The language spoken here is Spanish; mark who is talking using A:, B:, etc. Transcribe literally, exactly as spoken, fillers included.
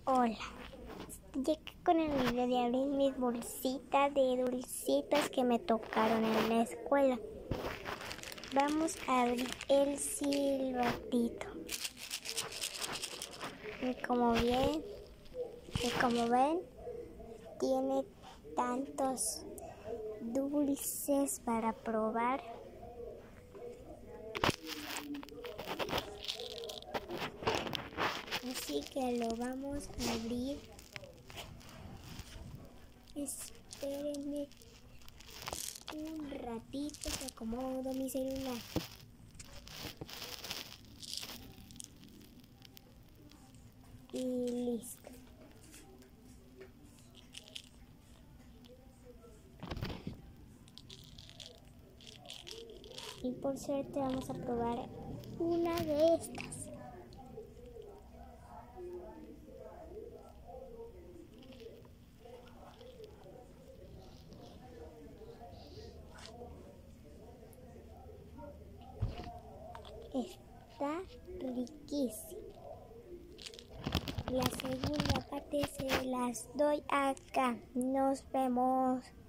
A: Hola, llegué con el video de abrir mis bolsitas de dulcitos que me tocaron en la escuela. Vamos a abrir el silbatito. Y como bien, y como ven, tiene tantos dulces para probar. Así que lo vamos a abrir. Espérenme un ratito que acomodo mi celular. Y listo. Y por suerte vamos a probar una de estas. Está riquísimo. La segunda parte se las doy acá. Nos vemos.